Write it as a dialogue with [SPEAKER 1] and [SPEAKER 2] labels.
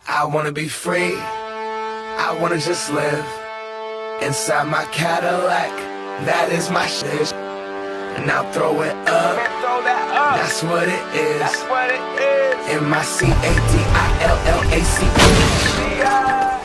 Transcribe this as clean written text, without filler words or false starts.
[SPEAKER 1] I wanna be free, I wanna just live inside my Cadillac, that is my shit. And now throw it up, that's what it is. In my C-A-D-I-L-L-A-C-H.